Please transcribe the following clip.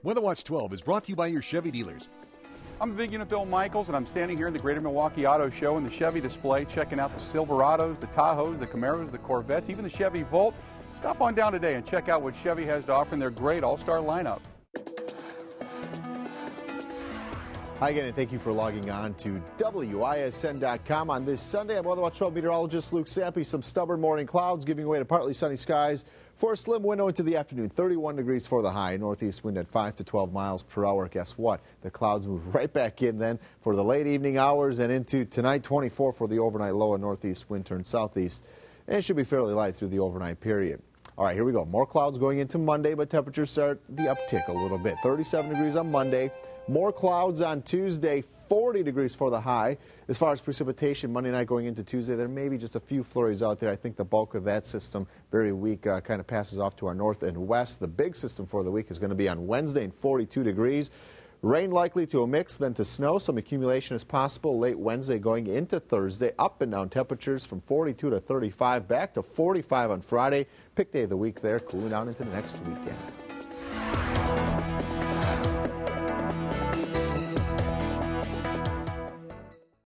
Weather Watch 12 is brought to you by your Chevy dealers. I'm Big Unit Bill Michaels, and I'm standing here in the Greater Milwaukee Auto Show in the Chevy display, checking out the Silverados, the Tahoes, the Camaros, the Corvettes, even the Chevy Volt. Stop on down today and check out what Chevy has to offer in their great all-star lineup. Hi again, and thank you for logging on to WISN.com on this Sunday. I'm Weather Watch 12 meteorologist Luke Sampe. Some stubborn morning clouds giving way to partly sunny skies for a slim window into the afternoon. 31 degrees for the high. Northeast wind at 5 to 12 miles per hour. Guess what? The clouds move right back in then for the late evening hours and into tonight. 24 for the overnight low, and northeast wind turns southeast. And it should be fairly light through the overnight period. All right, here we go. More clouds going into Monday, but temperatures start the uptick a little bit. 37 degrees on Monday. More clouds on Tuesday, 40 degrees for the high. As far as precipitation, Monday night going into Tuesday, there may be just a few flurries out there. I think the bulk of that system, very weak, kind of passes off to our north and west. The big system for the week is going to be on Wednesday and 42 degrees. Rain likely to a mix, then to snow. Some accumulation is possible late Wednesday going into Thursday. Up and down temperatures from 42 to 35, back to 45 on Friday. Pick day of the week there, cooling down into the next weekend.